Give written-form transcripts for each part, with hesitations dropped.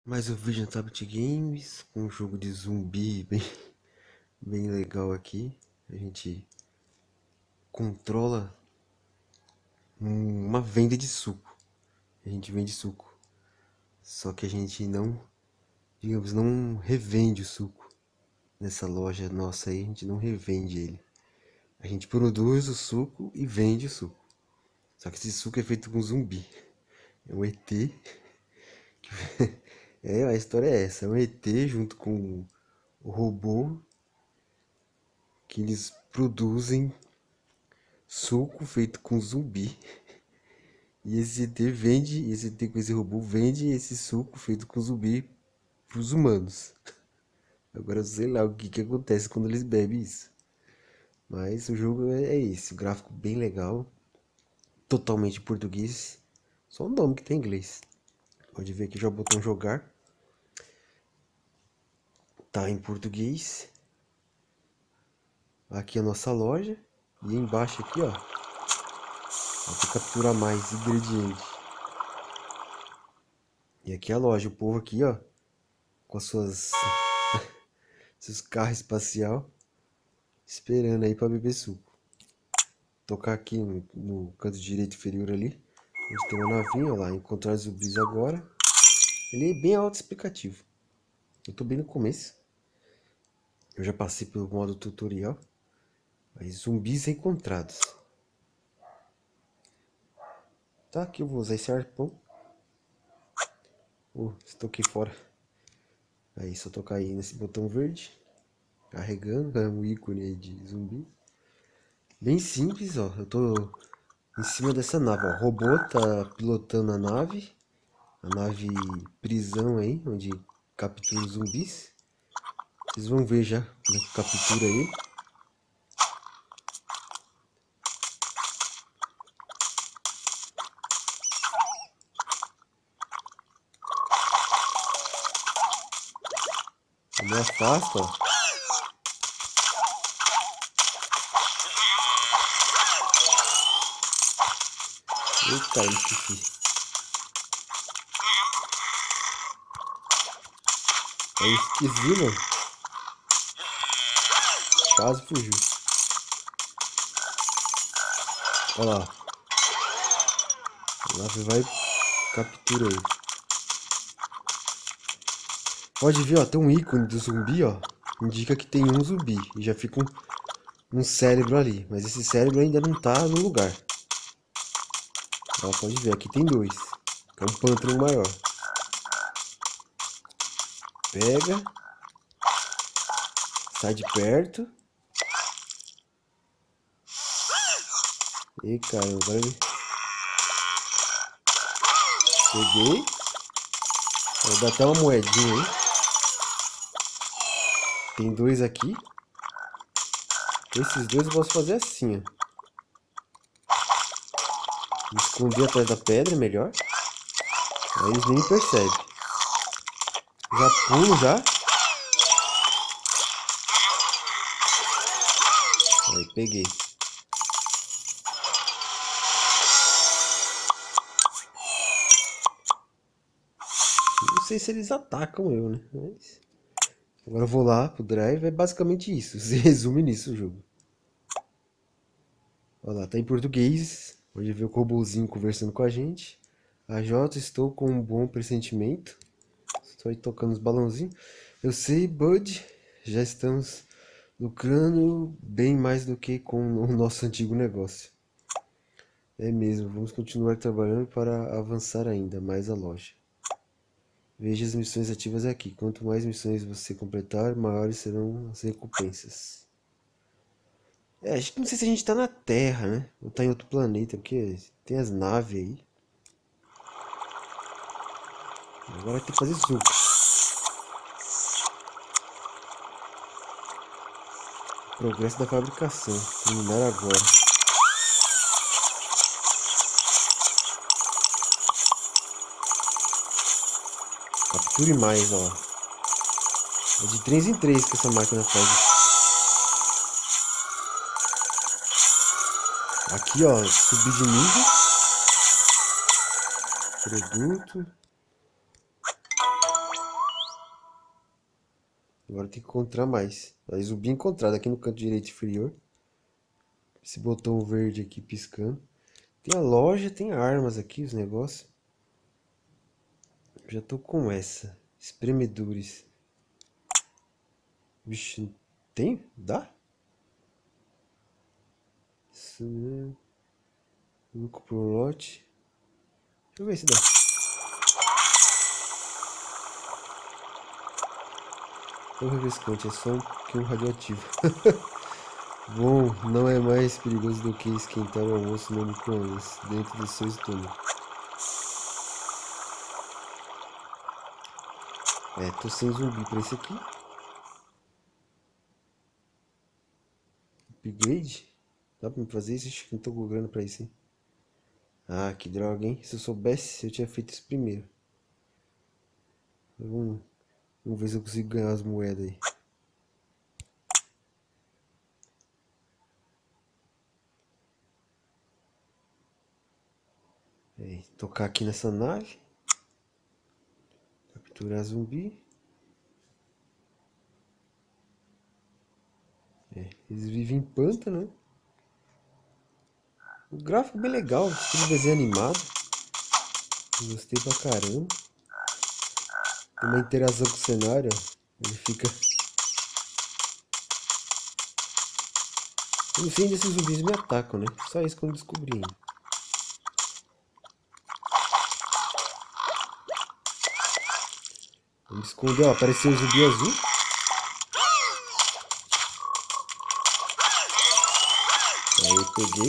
Mais um vídeo no Tablet Games com um jogo de zumbi bem legal aqui. A gente controla uma venda de suco. A gente vende suco. Só que a gente não, digamos, não revende o suco. Nessa loja nossa aí, a gente não revende ele. A gente produz o suco e vende o suco. Só que esse suco é feito com zumbi. É um ET. A história é essa. É um ET junto com o robô que eles produzem suco feito com zumbi. E esse ET vende, esse ET com esse robô vende esse suco feito com zumbi pros humanos. Agora eu sei lá o que acontece quando eles bebem isso. Mas o jogo é esse, o gráfico bem legal, totalmente em português. Só o nome que tem em inglês. Pode ver aqui já o botão jogar. Tá em português. Aqui é a nossa loja. E embaixo aqui, ó. Aqui captura mais ingredientes. E aqui é a loja, o povo aqui, ó. Com as suas seus carros espacial. Esperando aí pra beber suco. Tocar aqui no canto direito inferior ali. A gente tem uma navinha, ó lá, encontrar zumbis agora. Ele é bem autoexplicativo. Eu tô bem no começo. Eu já passei pelo modo tutorial. Aí, zumbis encontrados. Tá, aqui eu vou usar esse arpão. Estou aqui fora. Aí, só tocar aí nesse botão verde. Carregando, é um ícone aí de zumbi. Bem simples, ó. Eu tô em cima dessa nave, ó. O robô tá pilotando a nave. A nave prisão aí, onde captura os zumbis. Vocês vão ver já como é que captura ele. Ele afasta, ó. Eita, eu esqueci. Eu esqueci, mano. Quase fugiu. Olha lá. A nave vai captura ele. Pode ver, ó, tem um ícone do zumbi, ó. Indica que tem um zumbi. E já fica um cérebro ali. Mas esse cérebro ainda não tá no lugar. Ó, pode ver, aqui tem dois. É um pântano maior. Pega. Sai de perto. E caramba, agora ele... Peguei. Vou dar até uma moedinha aí. Tem dois aqui. Esses dois eu posso fazer assim, ó. Me esconder atrás da pedra é melhor. Aí eles nem me percebem. Já pulo já. Aí peguei. Não sei se eles atacam eu, né? Mas... Agora eu vou lá pro drive. É basicamente isso. Se resume nisso o jogo. Olha lá, tá em português. Pode ver o robozinho conversando com a gente. A Jota, estou com um bom pressentimento. Estou aí tocando os balãozinhos. Eu sei, Bud. Já estamos lucrando bem mais do que com o nosso antigo negócio. É mesmo, vamos continuar trabalhando para avançar ainda mais a loja. Veja as missões ativas aqui. Quanto mais missões você completar, maiores serão as recompensas. Acho que não sei se a gente tá na Terra, né? Ou tá em outro planeta, porque tem as naves aí. Agora tem que fazer suco. Progresso da fabricação. Terminar agora. Capture mais, ó. É de 3 em 3 que essa máquina faz. Aqui, ó, subir de nível. Produto. Agora tem que encontrar mais. Aí zumbi encontrado aqui no canto direito inferior. Esse botão verde aqui piscando. Tem a loja, tem armas aqui, os negócios. Já tô com essa. Espremedores. Vixe, tem? Dá? Isso mesmo. Lucro por lote. Deixa eu ver se dá. Tão refrescante, é só um pouquinho radioativo. Bom, não é mais perigoso do que esquentar o almoço no micro-ondas dentro do seu estômago. É, tô sem zumbi pra esse aqui. Upgrade? Dá pra me fazer isso? Acho que não tô com grana pra isso, hein? Ah, que droga, hein? Se eu soubesse, eu tinha feito isso primeiro. Vamos, vamos ver se eu consigo ganhar as moedas aí. É, tocar aqui nessa nave. Capturar zumbi. É, eles vivem em pântano, né? O gráfico é bem legal, estilo desenho animado. Gostei pra caramba. Tem uma interação com o cenário, ó. Ele fica... Eu não sei ainda se os zumbis me atacam, né? Só isso que eu não descobri ainda. Vou me esconder, ó. Apareceu o zumbi azul. Aí eu peguei.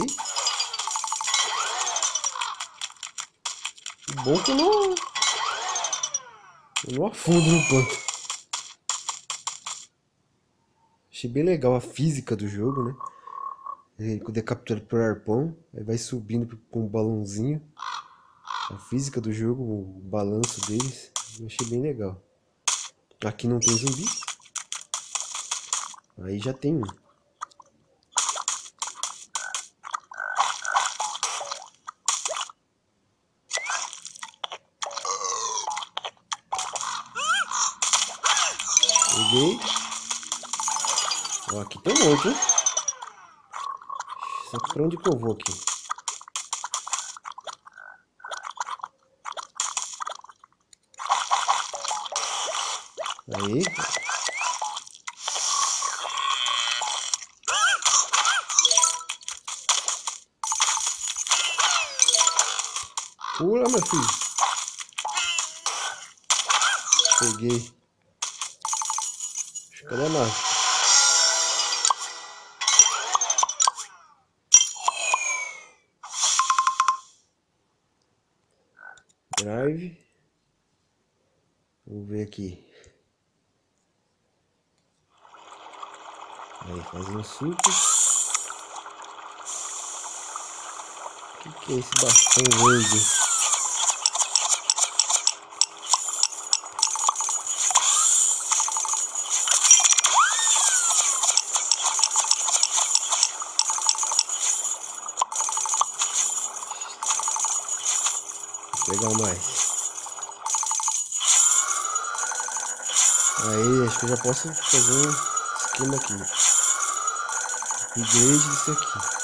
O bom que eu não afundo no pântano. Achei bem legal a física do jogo, né? Quando é capturado por arpão, aí vai subindo com um balãozinho. A física do jogo, o balanço deles, eu achei bem legal. Aqui não tem zumbi. Aí já tem um. Peguei. Ó, aqui tem um monte, hein? Só que pra onde que eu vou aqui? Aí. Pula, meu filho. Peguei. Cadê a nave? Drive. Vamos ver aqui. Aí, fazer um suco. O que é esse bastão verde? Vou pegar mais. Aí, acho que eu já posso fazer um esquema aqui. Upgrade disso aqui.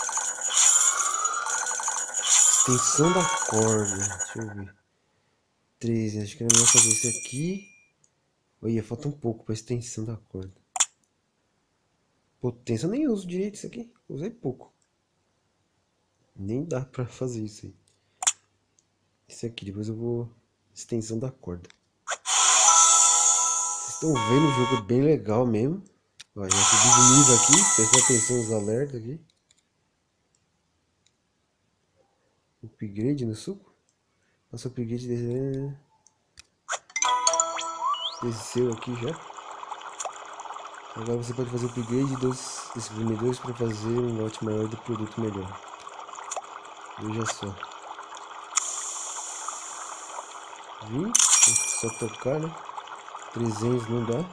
Extensão da corda. Deixa eu ver. 13. Acho que era melhor fazer isso aqui. Olha, falta um pouco para extensão da corda. Potência eu nem uso direito isso aqui. Usei pouco. Nem dá pra fazer isso aí. Esse aqui, depois eu vou... Extensão da corda. Vocês estão vendo, o jogo é bem legal mesmo. Ó, já subi de nível aqui. Presta atenção nos alertas aqui. Upgrade no suco. Nossa, upgrade desceu aqui já. Agora você pode fazer upgrade dos espremedores para fazer um lote maior do produto melhor. Veja só. Vim, só tocar, né? 300 não dá.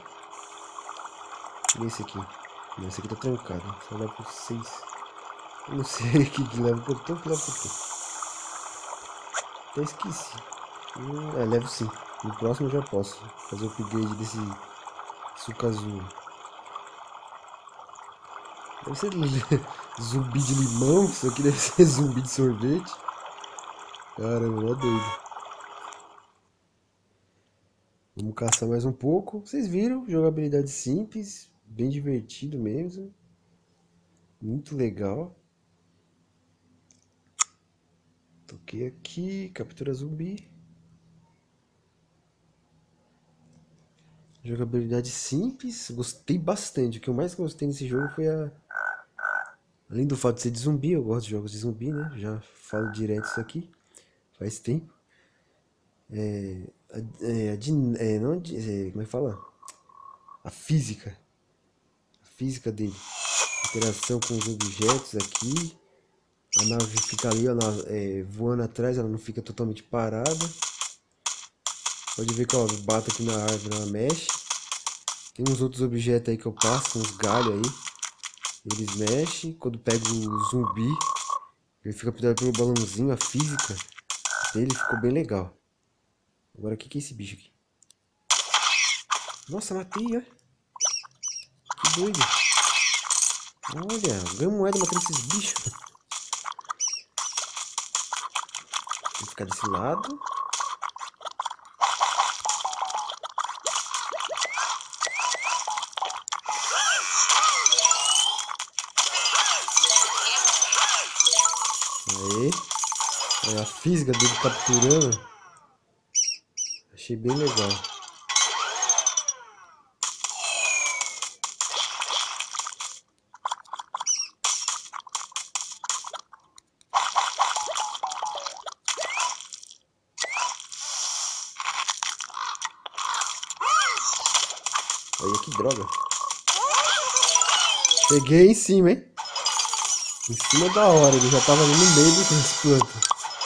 E esse aqui? Não, esse aqui tá trancado. Só dá por 6. Eu não sei que leva por tanto, que leva por quê. Até esqueci. Levo sim. No próximo eu já posso fazer o upgrade desse Suco azul. Deve ser zumbi de limão. Isso aqui deve ser zumbi de sorvete. Caramba, mó doido. Vamos caçar mais um pouco. Vocês viram? Jogabilidade simples. Bem divertido mesmo. Muito legal. Toquei aqui. Captura zumbi. Jogabilidade simples. Gostei bastante. O que eu mais gostei nesse jogo foi a... Além do fato de ser de zumbi, eu gosto de jogos de zumbi, né? Já falo direto isso aqui. Faz tempo. Não, como é que fala? A física. A física dele. Interação com os objetos aqui. A nave fica ali, ó, voando atrás, ela não fica totalmente parada. Pode ver que ó, eu bato aqui na árvore, ela mexe. Tem uns outros objetos aí que eu passo, uns galhos aí. Eles mexem. Quando pego o zumbi, ele fica pendurado pelo balãozinho. A física dele ficou bem legal. Agora o que é esse bicho aqui? Nossa, matei, ó. Que doido. Olha, ganhei moeda matando esses bichos. Vou ficar desse lado. Aí. Olha a física dele capturando. Achei bem legal. Olha que droga. Peguei em cima, hein? Em cima da hora, ele já tava ali no meio das plantas.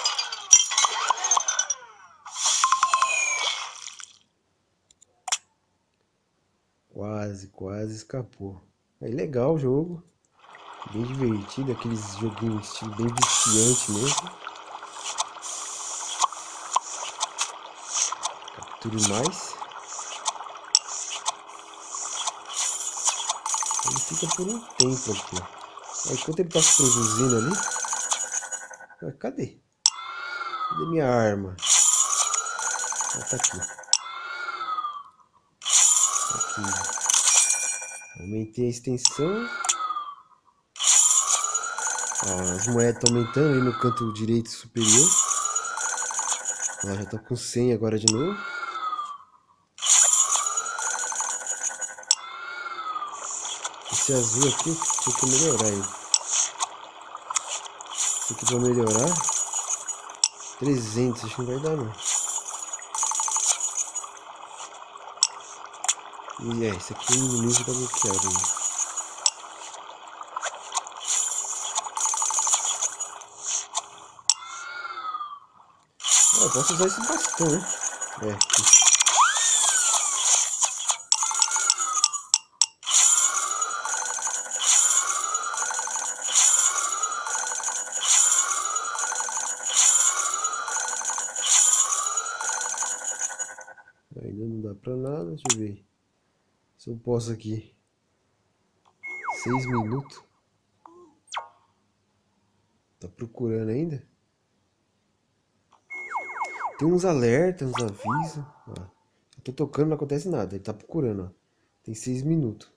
Quase, quase escapou. É legal o jogo. Bem divertido, aqueles joguinhos estilo bem viciante mesmo. Capture mais. Ele fica por um tempo aqui. Aí, enquanto ele tá se produzindo ali... Ué, cadê? Cadê minha arma? Ah, tá aqui. Aqui. Aumentei a extensão. Ó, as moedas estão aumentando aí no canto direito superior. Ó, já tô com 100 agora de novo. Esse azul aqui tinha que melhorar ele. Esse aqui pra melhorar. 300, acho que não vai dar não. E esse aqui o inimigo tá bloqueado ainda. Ah, eu posso usar esse bastão, né? Aqui. Ainda não dá pra nada, deixa eu ver. Se eu posso aqui. 6 minutos. Tá procurando ainda? Tem uns alertas, uns avisos. Ó, eu tô tocando, não acontece nada. Ele tá procurando, ó. Tem 6 minutos.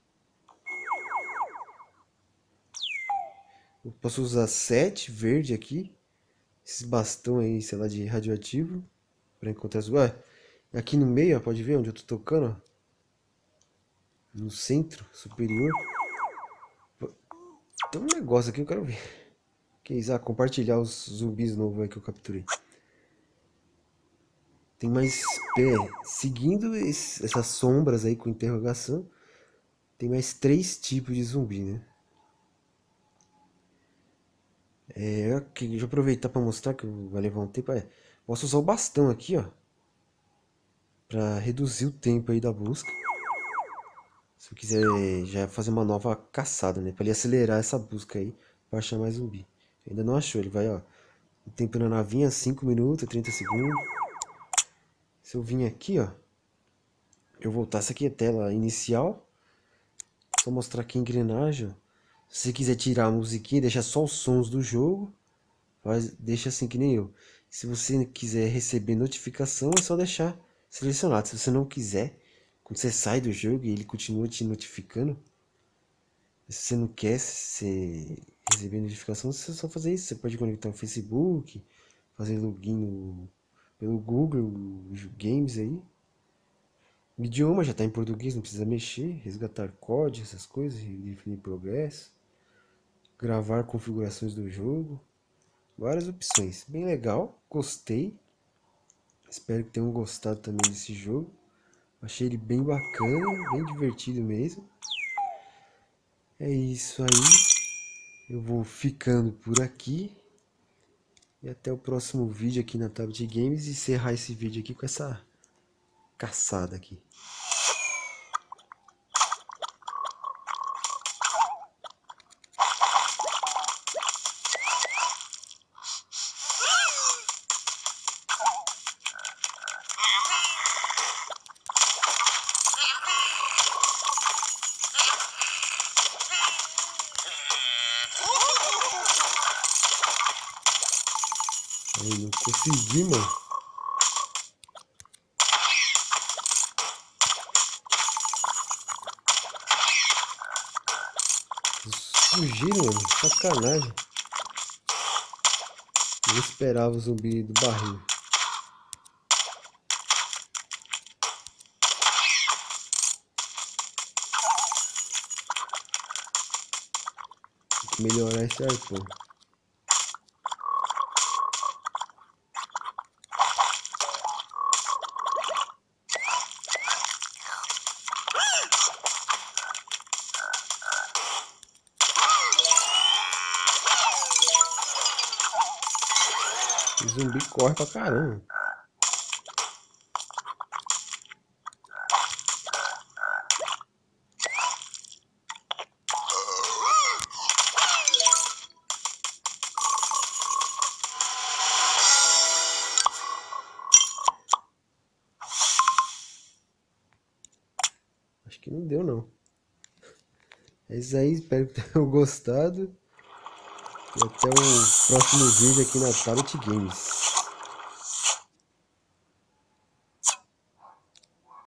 Eu posso usar 7 verde aqui. Esses bastão aí, sei lá, de radioativo. Pra encontrar as... Ué, aqui no meio, ó, pode ver onde eu tô tocando, ó. No centro superior. Tem um negócio aqui que eu quero ver. Que é isso? Ah, compartilhar os zumbis novos aí que eu capturei. Tem mais... seguindo essas sombras aí com interrogação. Tem mais 3 tipos de zumbi, né? Aqui, deixa eu aproveitar para mostrar que vai levar um tempo. Posso usar o bastão aqui, ó. Pra reduzir o tempo aí da busca. Se eu quiser já fazer uma nova caçada, né? Pra ele acelerar essa busca aí. Pra achar mais zumbi. Ainda não achou, ele vai, ó. O tempo na navinha, 5 minutos, 30 segundos. Se eu vir aqui, ó. eu voltar. Essa aqui é a tela inicial. Só mostrar aqui a engrenagem. Ó. Se você quiser tirar a musiquinha, deixar só os sons do jogo, deixa assim que nem eu. Se você quiser receber notificação, é só deixar selecionado. Se você não quiser, quando você sai do jogo e ele continua te notificando, se você não quer receber notificação, você só fazer isso. Você pode conectar o Facebook, fazer login pelo Google Games aí. O idioma já está em português, não precisa mexer. Resgatar código, essas coisas, definir progresso. Gravar configurações do jogo. Várias opções. Bem legal, gostei. Espero que tenham gostado também desse jogo. Achei ele bem bacana, bem divertido mesmo. É isso aí. Eu vou ficando por aqui. E até o próximo vídeo aqui na Tablet Games. E encerrar esse vídeo aqui com essa caçada aqui. Aí, não consegui, mano. Fugiram, mano. Sacanagem. Eu esperava o zumbi do barril. Tem que melhorar esse arpão. O zumbi corre pra caramba. Acho que não deu, não. É isso aí, espero que tenham gostado. E até o próximo vídeo aqui na Tablet Games.